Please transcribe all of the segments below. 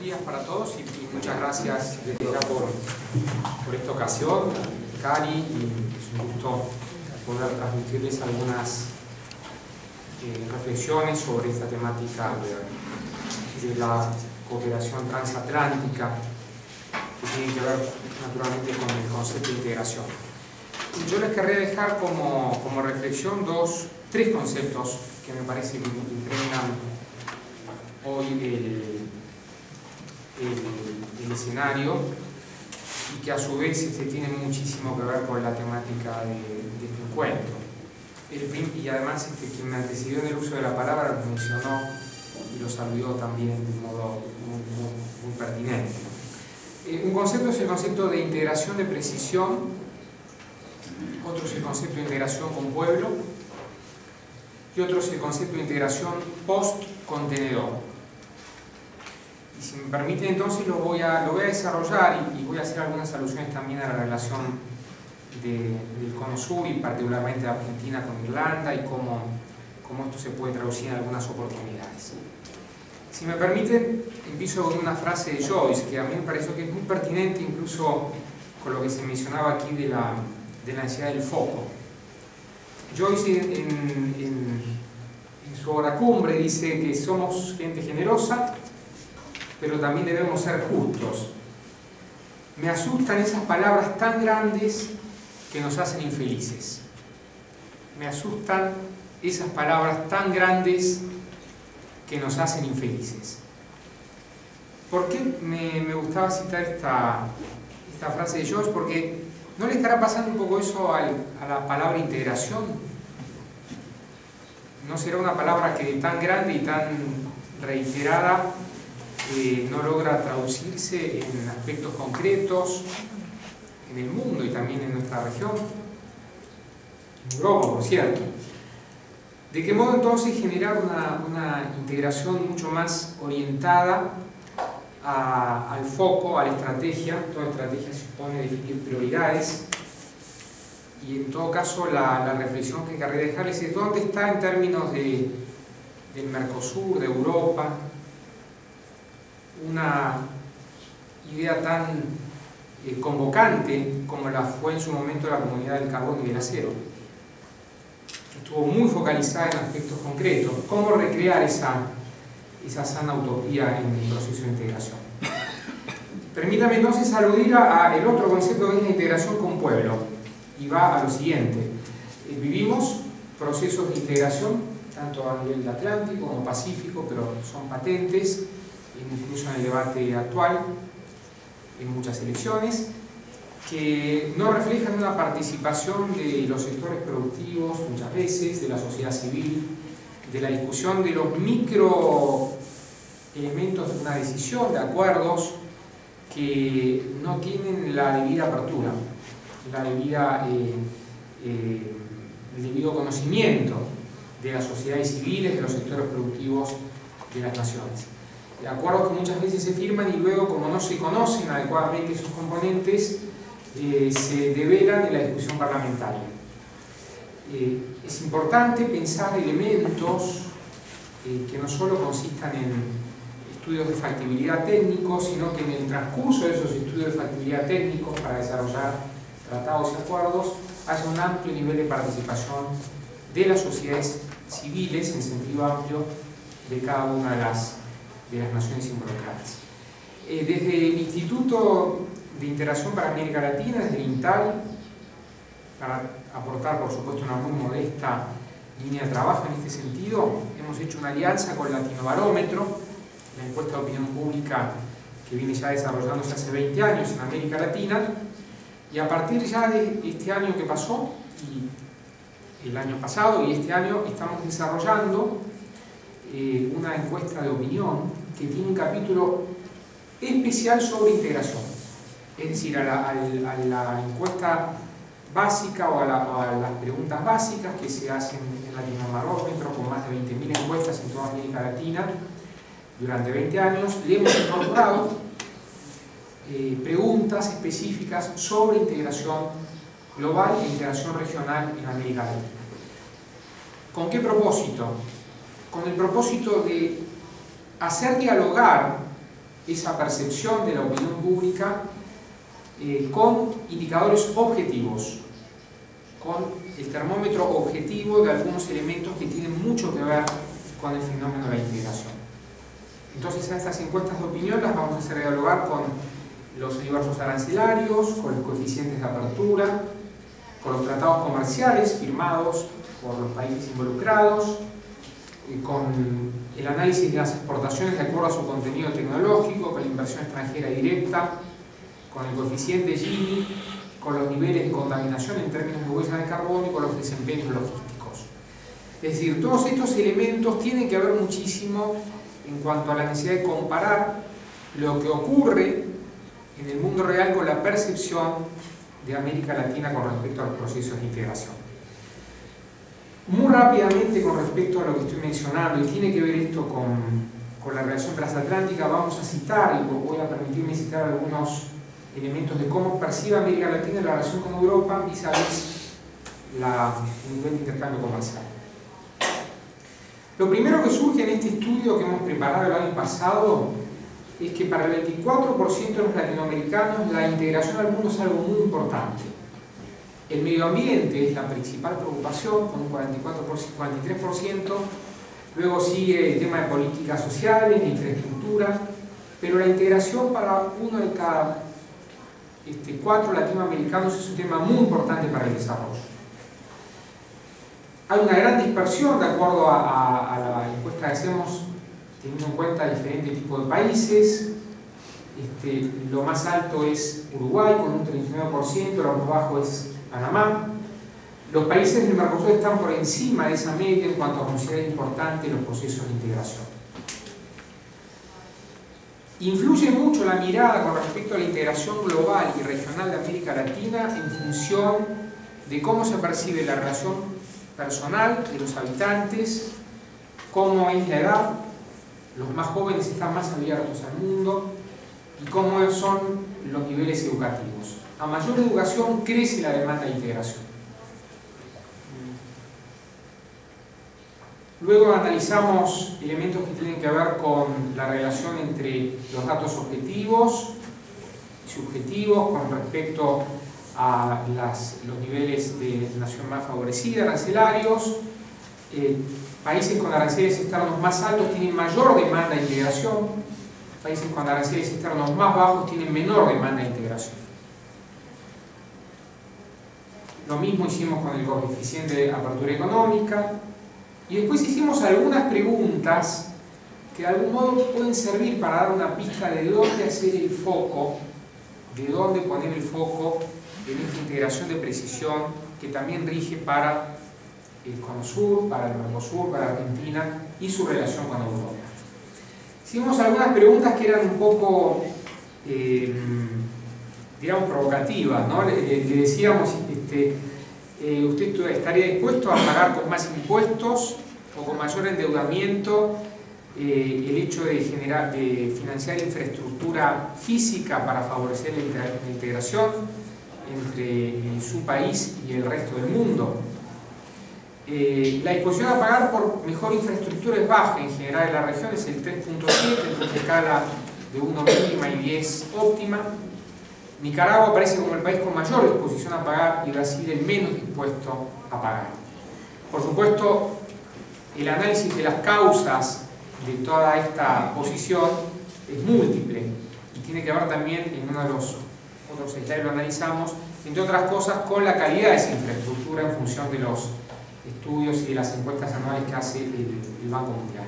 días para todos y muchas gracias por esta ocasión, Cari, y es un gusto poder transmitirles algunas reflexiones sobre esta temática de la cooperación transatlántica, que tiene que ver naturalmente con el concepto de integración. Yo les querría dejar como reflexión tres conceptos que me parece que impregnan hoy el escenario y que a su vez tienen muchísimo que ver con la temática de este encuentro. Y además quien me antecedió en el uso de la palabra lo mencionó y lo saludó también de un modo muy pertinente. Un concepto es el concepto de integración de precisión, otro es el concepto de integración con pueblo y otro es el concepto de integración post-contenedor. Y si me permiten, entonces lo voy a desarrollar y voy a hacer algunas alusiones también a la relación del Cono Sur y particularmente de Argentina con Irlanda y cómo esto se puede traducir en algunas oportunidades. Si me permiten, empiezo con una frase de Joyce que a mí me pareció que es muy pertinente incluso con lo que se mencionaba aquí de la necesidad del foco. Joyce en su obra Cumbre dice que somos gente generosa, pero también debemos ser justos. Me asustan esas palabras tan grandes que nos hacen infelices. Me asustan esas palabras tan grandes que nos hacen infelices. ¿Por qué me gustaba citar esta frase de Joyce? Porque ¿no le estará pasando un poco eso a la palabra integración? ¿No será una palabra que tan grande y tan reiterada no logra traducirse en aspectos concretos en el mundo y también en nuestra región? En Europa, por cierto. ¿De qué modo entonces generar una integración mucho más orientada al foco, a la estrategia? Toda estrategia supone definir prioridades y en todo caso la reflexión que querría dejarles es dónde está en términos del Mercosur, de Europa, una idea tan convocante como la fue en su momento la Comunidad del Carbón y del Acero, que estuvo muy focalizada en aspectos concretos. ¿Cómo recrear esa sana utopía en el proceso de integración? Permítame entonces aludir al otro concepto que es la integración con pueblo, y va a lo siguiente. Vivimos procesos de integración tanto a nivel atlántico como pacífico, pero son patentes incluso en el debate actual, en muchas elecciones, que no reflejan una participación de los sectores productivos, muchas veces, de la sociedad civil, de la discusión de los microelementos de una decisión, de acuerdos que no tienen la debida apertura, el debido conocimiento de las sociedades civiles, de los sectores productivos de las naciones. De acuerdos que muchas veces se firman y luego, como no se conocen adecuadamente sus componentes, se develan en la discusión parlamentaria. Es importante pensar elementos que no solo consistan en estudios de factibilidad técnicos, sino que en el transcurso de esos estudios de factibilidad técnicos para desarrollar tratados y acuerdos haya un amplio nivel de participación de las sociedades civiles en sentido amplio de cada una de las naciones involucradas. Desde el Instituto de Integración para América Latina, desde el INTAL, para aportar por supuesto una muy modesta línea de trabajo en este sentido, hemos hecho una alianza con Latinobarómetro, la encuesta de opinión pública que viene ya desarrollándose hace 20 años en América Latina, y a partir ya de este año que pasó, y el año pasado y este año, estamos desarrollando una encuesta de opinión que tiene un capítulo especial sobre integración, es decir, a la encuesta básica o a las preguntas básicas que se hacen en Latinobarómetro con más de 20.000 encuestas en toda América Latina durante 20 años, le hemos incorporado preguntas específicas sobre integración global e integración regional en América Latina. ¿Con qué propósito? Con el propósito de hacer dialogar esa percepción de la opinión pública con indicadores objetivos, con el termómetro objetivo de algunos elementos que tienen mucho que ver con el fenómeno de la integración. Entonces, a estas encuestas de opinión las vamos a hacer dialogar con los universos arancelarios, con los coeficientes de apertura, con los tratados comerciales firmados por los países involucrados, con el análisis de las exportaciones de acuerdo a su contenido tecnológico, con la inversión extranjera directa, con el coeficiente Gini, con los niveles de contaminación en términos de huella de carbono y con los desempeños logísticos. Es decir, todos estos elementos tienen que ver muchísimo en cuanto a la necesidad de comparar lo que ocurre en el mundo real con la percepción de América Latina con respecto a los procesos de integración. Muy rápidamente con respecto a lo que estoy mencionando, y tiene que ver esto con la relación transatlántica, vamos a citar, y voy a permitirme citar algunos elementos de cómo percibe América Latina la relación con Europa vis-a-vis el nivel de intercambio comercial. Lo primero que surge en este estudio que hemos preparado el año pasado es que para el 24% de los latinoamericanos la integración al mundo es algo muy importante. El medio ambiente es la principal preocupación, con un 43%, luego sigue el tema de políticas sociales, de infraestructura, pero la integración para uno de cada 4 latinoamericanos es un tema muy importante para el desarrollo. Hay una gran dispersión de acuerdo a la encuesta que hacemos, teniendo en cuenta diferentes tipos de países. Lo más alto es Uruguay con un 39%, lo más bajo es Panamá. Los países del Mercosur están por encima de esa media en cuanto a considerar importante los procesos de integración. Influye mucho la mirada con respecto a la integración global y regional de América Latina en función de cómo se percibe la relación personal de los habitantes, cómo es la edad, los más jóvenes están más abiertos al mundo y cómo son los niveles educativos. A mayor educación crece la demanda de integración. Luego analizamos elementos que tienen que ver con la relación entre los datos objetivos y subjetivos con respecto a los niveles de nación más favorecida, arancelarios. Países con aranceles externos más altos tienen mayor demanda de integración, países con aranceles externos más bajos tienen menor demanda de integración. Lo mismo hicimos con el coeficiente de apertura económica. Y después hicimos algunas preguntas que de algún modo pueden servir para dar una pista de dónde hacer el foco, de dónde poner el foco en esta integración de precisión que también rige para el Cono Sur, para el Mercosur, para Argentina y su relación con Europa. Hicimos algunas preguntas que eran un poco, digamos, provocativas, ¿no? Le decíamos, ¿usted estaría dispuesto a pagar con más impuestos o con mayor endeudamiento el hecho de financiar infraestructura física para favorecer la integración entre su país y el resto del mundo? La disposición a pagar por mejor infraestructura es baja en general en la región, es el 3.7, en escala de 1 mínima y 10 óptima. Nicaragua aparece como el país con mayor disposición a pagar y Brasil el menos dispuesto a pagar. Por supuesto, el análisis de las causas de toda esta posición es múltiple y tiene que ver también, en uno de los otros slides lo analizamos, entre otras cosas, con la calidad de esa infraestructura en función de los estudios y de las encuestas anuales que hace el Banco Mundial.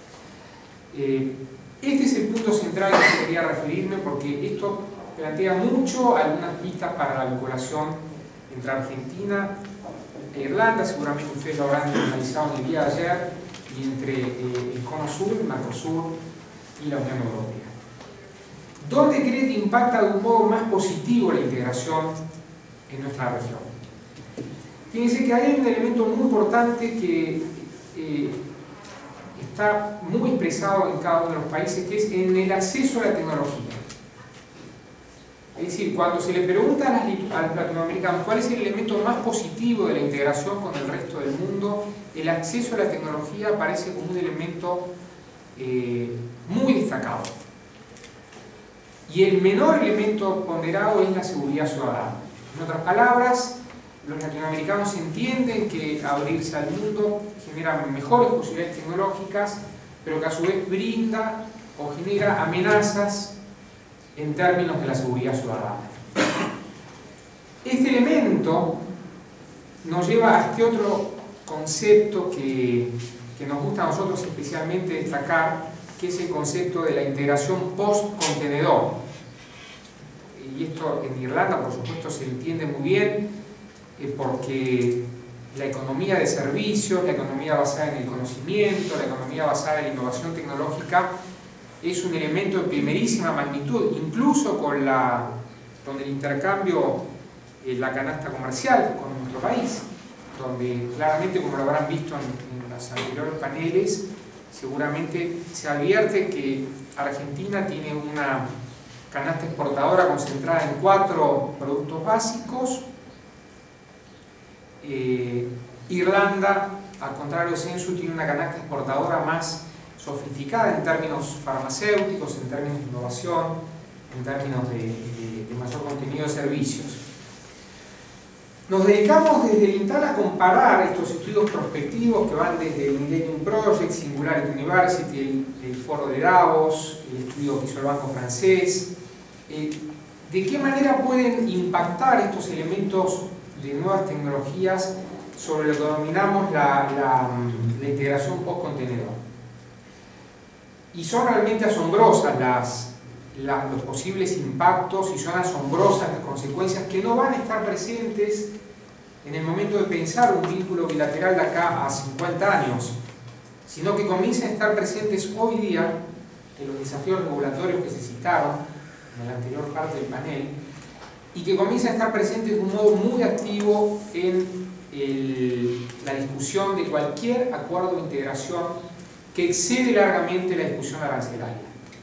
Este es el punto central al que quería referirme porque esto plantea mucho algunas pistas para la vinculación entre Argentina e Irlanda, seguramente ustedes lo habrán analizado en el día de ayer, y entre el Cono Sur, el Mercosur y la Unión Europea. ¿Dónde cree que impacta de un modo más positivo la integración en nuestra región? Fíjense que hay un elemento muy importante que está muy expresado en cada uno de los países, que es en el acceso a la tecnología. Es decir, cuando se le pregunta a los latinoamericanos cuál es el elemento más positivo de la integración con el resto del mundo, el acceso a la tecnología aparece como un elemento muy destacado. y el menor elemento ponderado es la seguridad ciudadana. En otras palabras, los latinoamericanos entienden que abrirse al mundo genera mejores posibilidades tecnológicas, pero que a su vez brinda o genera amenazas en términos de la seguridad ciudadana. Este elemento nos lleva a este otro concepto que nos gusta a nosotros especialmente destacar, que es el concepto de la integración post-contenedor. Y esto en Irlanda, por supuesto, se entiende muy bien porque la economía de servicios, la economía basada en el conocimiento, la economía basada en la innovación tecnológica es un elemento de primerísima magnitud, incluso con el intercambio en la canasta comercial con nuestro país, donde claramente, como lo habrán visto en los anteriores paneles, seguramente se advierte que Argentina tiene una canasta exportadora concentrada en 4 productos básicos. Irlanda, al contrario de Census, tiene una canasta exportadora más sofisticada en términos farmacéuticos, en términos de innovación, en términos de mayor contenido de servicios. Nos dedicamos desde el INTAL a comparar estos estudios prospectivos que van desde el Millennium Project, Singularity University, el Foro de Davos, el estudio que hizo el Banco Francés. ¿De qué manera pueden impactar estos elementos de nuevas tecnologías sobre lo que denominamos la integración post-contenedor? Y son realmente asombrosas los posibles impactos, y son asombrosas las consecuencias que no van a estar presentes en el momento de pensar un vínculo bilateral de acá a 50 años, sino que comiencen a estar presentes hoy día en los desafíos regulatorios que se citaron en la anterior parte del panel, y que comiencen a estar presentes de un modo muy activo en la discusión de cualquier acuerdo de integración que excede largamente la discusión arancelaria.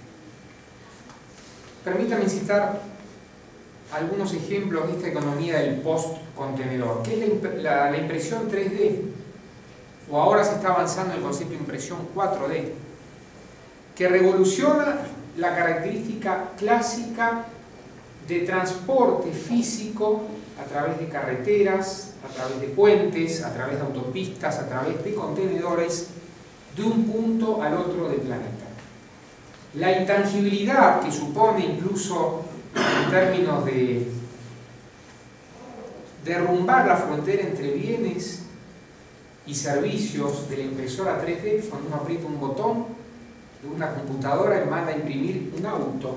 Permítanme citar algunos ejemplos de esta economía del post-contenedor, que es la impresión 3D, o ahora se está avanzando el concepto de impresión 4D, que revoluciona la característica clásica de transporte físico a través de carreteras, a través de puentes, a través de autopistas, a través de contenedores, de un punto al otro del planeta. La intangibilidad que supone, incluso en términos de derrumbar la frontera entre bienes y servicios de la impresora 3D, cuando uno aprieta un botón de una computadora y manda a imprimir un auto,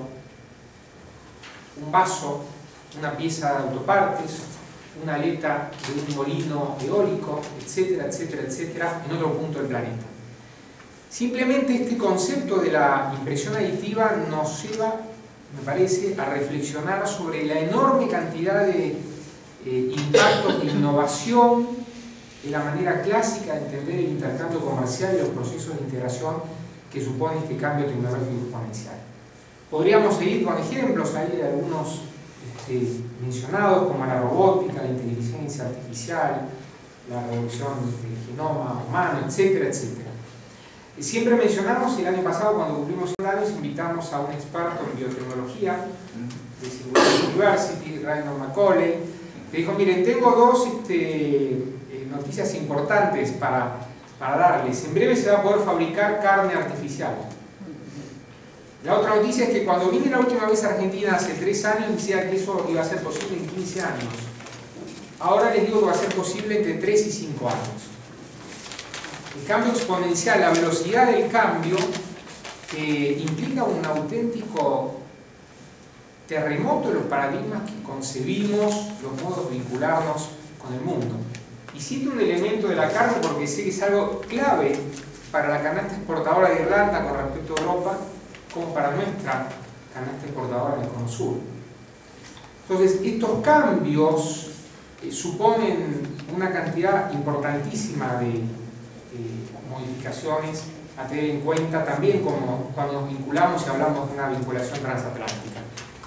un vaso, una pieza de autopartes, una aleta de un molino eólico, etcétera, etcétera, etcétera, en otro punto del planeta. Simplemente este concepto de la impresión aditiva nos lleva, me parece, a reflexionar sobre la enorme cantidad de impactos de innovación en la manera clásica de entender el intercambio comercial y los procesos de integración que supone este cambio tecnológico exponencial. Podríamos seguir con ejemplos ahí de algunos mencionados, como la robótica, la inteligencia artificial, la revolución del genoma humano, etcétera, etcétera. Siempre mencionamos, el año pasado cuando cumplimos 100 años, invitamos a un experto en biotecnología de Singularity University, Rainer McCauley, que dijo: miren, tengo dos noticias importantes para darles. En breve se va a poder fabricar carne artificial. La otra noticia es que cuando vine la última vez a Argentina hace 3 años, decía que eso iba a ser posible en 15 años. Ahora les digo que va a ser posible entre 3 y 5 años. El cambio exponencial, la velocidad del cambio, implica un auténtico terremoto de los paradigmas que concebimos, los modos de vincularnos con el mundo. Y cito un elemento de la carne porque sé que es algo clave para la canasta exportadora de Irlanda con respecto a Europa, como para nuestra canasta exportadora en el Cono Sur. Entonces, estos cambios suponen una cantidad importantísima de modificaciones a tener en cuenta, también como cuando nos vinculamos y hablamos de una vinculación transatlántica.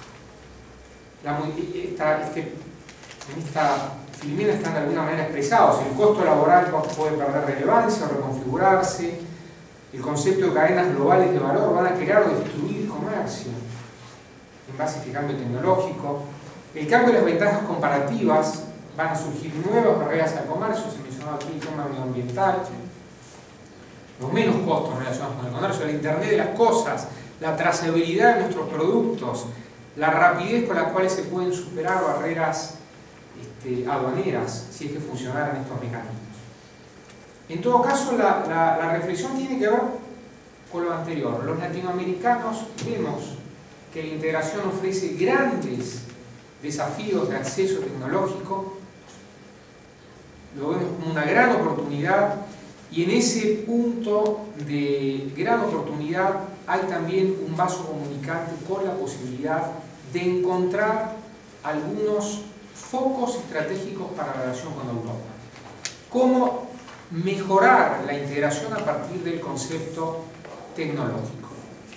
En esta filmina están de alguna manera expresados: el costo laboral puede perder relevancia o reconfigurarse, el concepto de cadenas globales de valor van a crear o destruir comercio, en base a este cambio tecnológico. El cambio de las ventajas comparativas, van a surgir nuevas barreras al comercio, se mencionaba aquí el tema medioambiental, los menos costos relacionados con el comercio, el Internet de las cosas, la trazabilidad de nuestros productos, la rapidez con la cual se pueden superar barreras aduaneras, si es que funcionaran estos mecanismos. En todo caso, la reflexión tiene que ver con lo anterior. Los latinoamericanos vemos que la integración ofrece grandes desafíos de acceso tecnológico, lo vemos como una gran oportunidad, y en ese punto de gran oportunidad hay también un vaso comunicante con la posibilidad de encontrar algunos focos estratégicos para la relación con Europa. ¿Cómo mejorar la integración a partir del concepto tecnológico?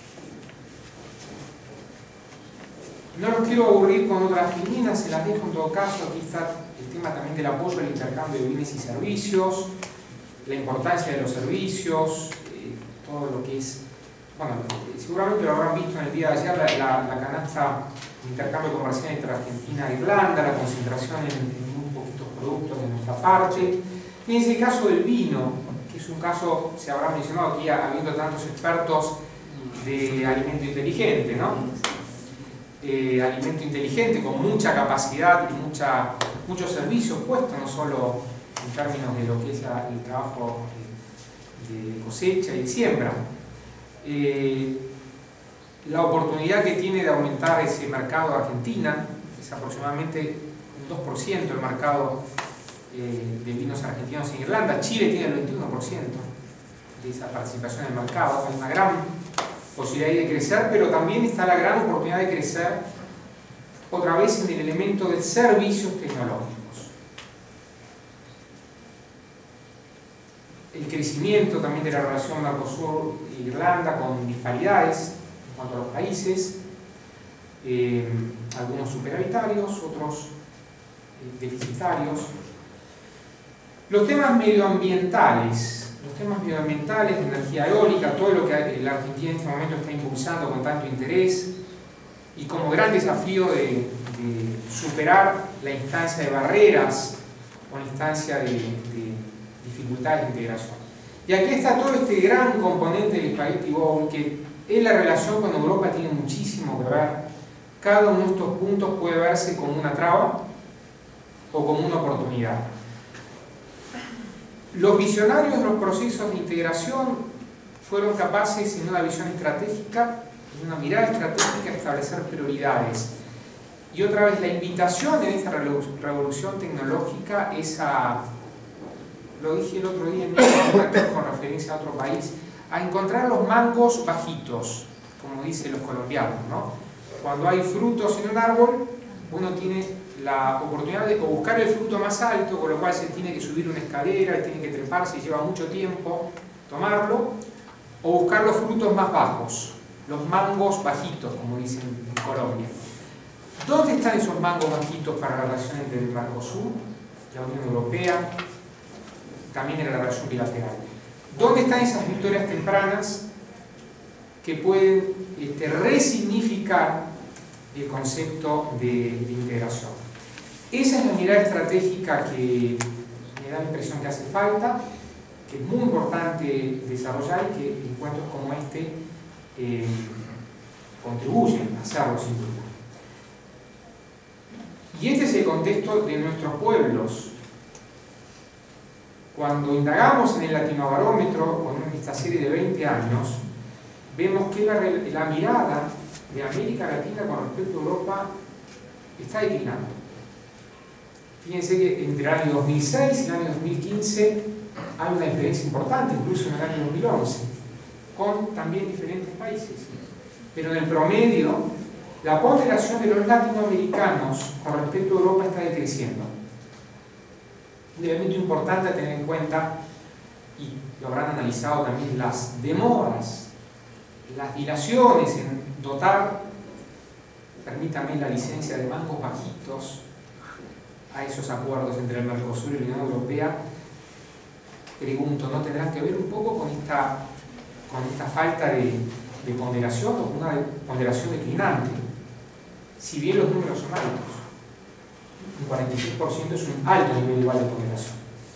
No los quiero aburrir con otras líneas, se las dejo en todo caso. Aquí está el tema también del apoyo al intercambio de bienes y servicios, la importancia de los servicios, todo lo que es, bueno, seguramente lo habrán visto en el día de ayer, la canasta de intercambio comercial entre Argentina e Irlanda, la concentración en muy poquitos productos de nuestra parte. Fíjense el caso del vino, que es un caso, se habrá mencionado aquí, habiendo tantos expertos de alimento inteligente, ¿no? Alimento inteligente con mucha capacidad y muchos servicios puestos, no solo en términos de lo que es el trabajo de cosecha y de siembra. La oportunidad que tiene de aumentar ese mercado de Argentina, es aproximadamente un 2% el mercado de vinos argentinos en Irlanda. Chile tiene el 21% de esa participación en el mercado. Hay una gran posibilidad de crecer, pero también está la gran oportunidad de crecer otra vez en el elemento de servicios tecnológicos. El crecimiento también de la relación Mercosur-Irlanda con disparidades en cuanto a los países, algunos superavitarios, otros deficitarios. Los temas medioambientales, de energía eólica, todo lo que la Argentina en este momento está impulsando con tanto interés, y como gran desafío de superar la instancia de barreras o la instancia de dificultades de integración. Y aquí está todo este gran componente del Spaghetti Bowl, que en la relación con Europa tiene muchísimo que ver. Cada uno de estos puntos puede verse como una traba o como una oportunidad. Los visionarios de los procesos de integración fueron capaces, en una visión estratégica, en una mirada estratégica, de establecer prioridades. Y otra vez, la invitación en esta revolución tecnológica es a, lo dije el otro día en con referencia a otro país, a encontrar los mangos bajitos, como dicen los colombianos, ¿no? Cuando hay frutos en un árbol, uno tiene la oportunidad de buscar el fruto más alto, con lo cual se tiene que subir una escalera y tiene que treparse y lleva mucho tiempo tomarlo, o buscar los frutos más bajos, los mangos bajitos, como dicen en Colombia. ¿Dónde están esos mangos bajitos para la relación entre el Mercosur, la Unión Europea, también en la relación bilateral? ¿Dónde están esas victorias tempranas que pueden resignificar el concepto de integración? Esa es la mirada estratégica que me da la impresión que hace falta, que es muy importante desarrollar y que encuentros como este contribuyen a hacerlo sin duda. Y este es el contexto de nuestros pueblos. Cuando indagamos en el Latinobarómetro, con esta serie de 20 años, vemos que la mirada de América Latina con respecto a Europa está declinando. Fíjense que entre el año 2006 y el año 2015 hay una diferencia importante, incluso en el año 2011, con también diferentes países. Pero en el promedio, la ponderación de los latinoamericanos con respecto a Europa está decreciendo. Un elemento importante a tener en cuenta, y lo habrán analizado también, las demoras, las dilaciones en dotar, permítanme, la licencia de mangos bajitos a esos acuerdos entre el Mercosur y la Unión Europea. Pregunto, ¿no tendrán que ver un poco con esta falta de ponderación o con una ponderación declinante? si bien los números son altos. Un 46% es un alto nivel igual de ponderación.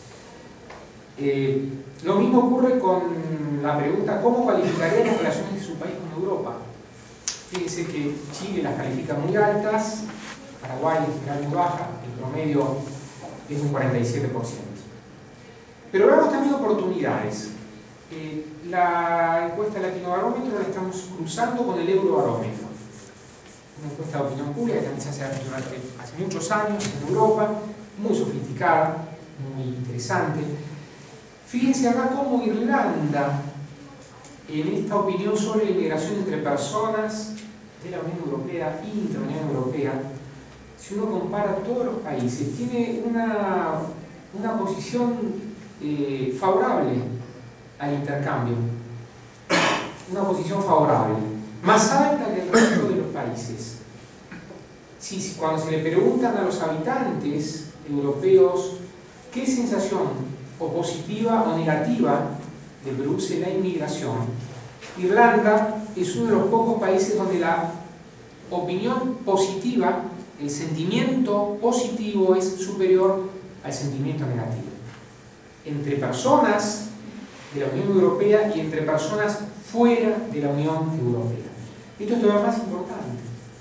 Lo mismo ocurre con la pregunta ¿cómo calificaría las relaciones de su país con Europa? Fíjense que Chile las califica muy altas, Paraguay en general muy baja, el promedio es un 47%. Pero veamos también oportunidades. La encuesta Latinobarómetro la estamos cruzando con el Eurobarómetro, una encuesta de opinión pública que también se hace durante hace muchos años en Europa, muy sofisticada, muy interesante. Fíjense acá cómo Irlanda, en esta opinión sobre la inmigración entre personas de la Unión Europea y intra-Unión Europea, si uno compara todos los países, tiene una posición favorable al intercambio, una posición favorable, más alta que el resto de los países. Cuando se le preguntan a los habitantes europeos qué sensación o positiva o negativa le produce la inmigración, Irlanda es uno de los pocos países donde la opinión positiva, el sentimiento positivo es superior al sentimiento negativo. Entre personas de la Unión Europea y entre personas fuera de la Unión Europea. Esto es todavía más importante,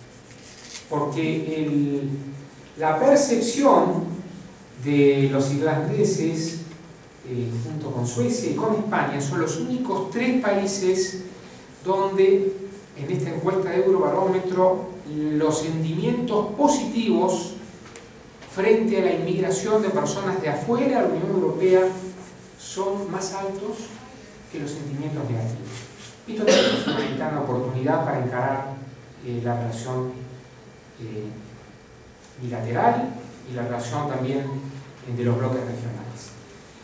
porque la percepción de los irlandeses, junto con Suecia y con España, son los únicos 3 países donde en esta encuesta de Eurobarómetro los sentimientos positivos frente a la inmigración de personas de afuera de la Unión Europea son más altos que los sentimientos negativos. Esto es una ventana oportunidad para encarar la relación bilateral y la relación también de los bloques regionales.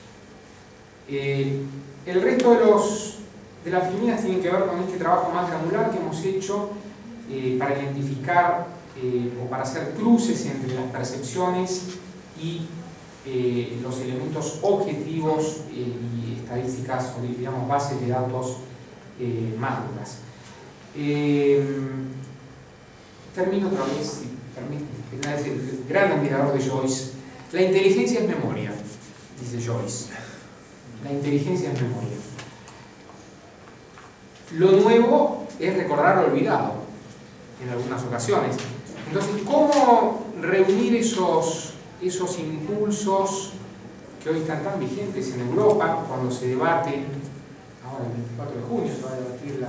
El resto de las filminas tienen que ver con este trabajo más granular que hemos hecho para identificar o para hacer cruces entre las percepciones y los elementos objetivos y estadísticas, o digamos bases de datos más duras. Termino otra vez, si permite, es el gran admirador de Joyce. La inteligencia es memoria, dice Joyce. La inteligencia es memoria. Lo nuevo es recordar lo olvidado, en algunas ocasiones. Entonces, ¿cómo reunir esos impulsos que hoy están tan vigentes en Europa, cuando se debate, ahora el 24 de junio se va a debatir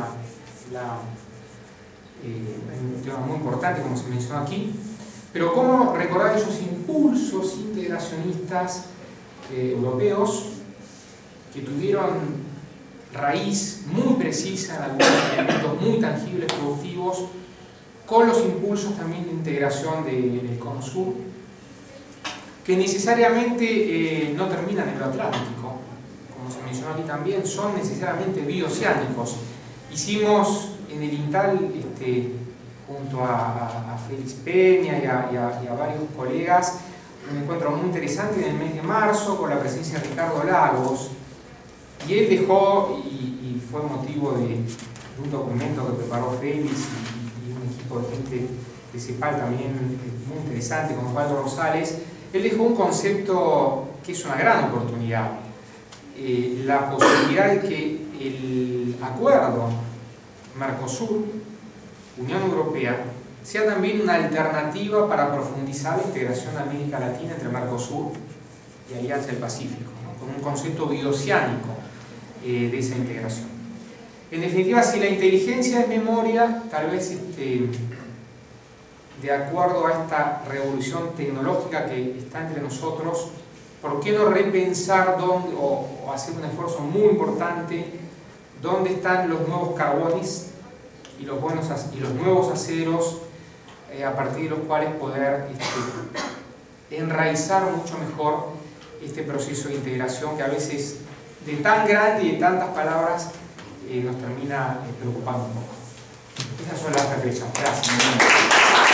un tema muy importante, como se mencionó aquí, pero cómo recordar esos impulsos integracionistas europeos que tuvieron raíz muy precisa en algunos elementos muy tangibles, productivos, con los impulsos también de integración del Cono Sur, que necesariamente no terminan en lo Atlántico, como se mencionó aquí también, son necesariamente bioceánicos. Hicimos en el INTAL, junto a Félix Peña y a varios colegas, un encuentro muy interesante en el mes de marzo con la presencia de Ricardo Lagos, y él dejó, y fue motivo de un documento que preparó Félix y un equipo de gente de CEPAL también muy interesante, con Osvaldo Rosales. Él dejó un concepto que es una gran oportunidad, la posibilidad de que el acuerdo Mercosur, Unión Europea, sea también una alternativa para profundizar la integración de América Latina entre Mercosur y Alianza del Pacífico, ¿no? Con un concepto bioceánico de esa integración. En definitiva, si la inteligencia es memoria, tal vez de acuerdo a esta revolución tecnológica que está entre nosotros, ¿por qué no repensar dónde, o hacer un esfuerzo muy importante, dónde están los nuevos carbones y los nuevos aceros, a partir de los cuales poder enraizar mucho mejor este proceso de integración que a veces de tan grande y de tantas palabras nos termina preocupando un poco? Esas son las reflexiones. Gracias.